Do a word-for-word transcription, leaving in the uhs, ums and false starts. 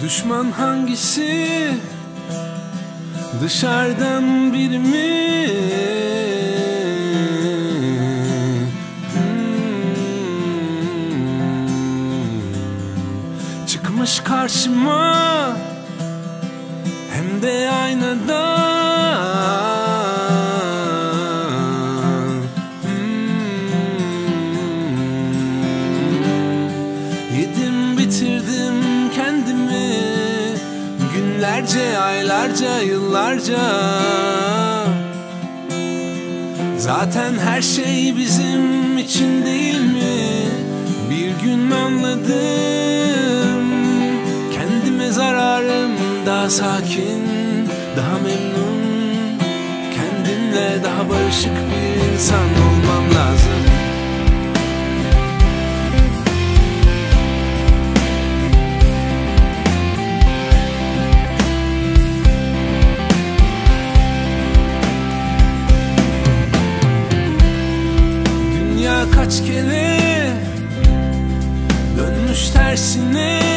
Düşman hangisi? Dışarıdan biri mi? Hmm. Çıkmış karşıma, hem de aynada. Yedim bitirdim kendimi, günlerce, aylarca, yıllarca. Zaten her şey bizim için değil mi? Bir gün anladım, kendime zararım. Daha sakin, daha memnun, kendimle daha barışık bir insan olmam lazım. Kaç kere dönmüş tersine,